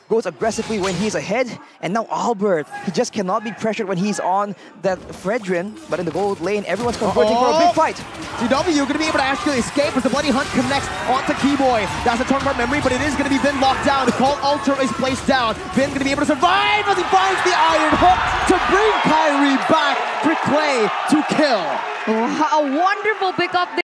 goes aggressively when he's ahead. And now Albert, he just cannot be pressured when he's on that Fredrin. But in the gold lane, everyone's converging for a big fight. GW going to be able to actually escape as the Bloody Hunt connects onto Keyboy. That's a torn apart memory, but it is going to be Vin locked down. The Call Altar is placed down. Vin going to be able to survive as he finds the Iron Hook to bring Kairi back for Clay to kill. Wow, a wonderful pickup there.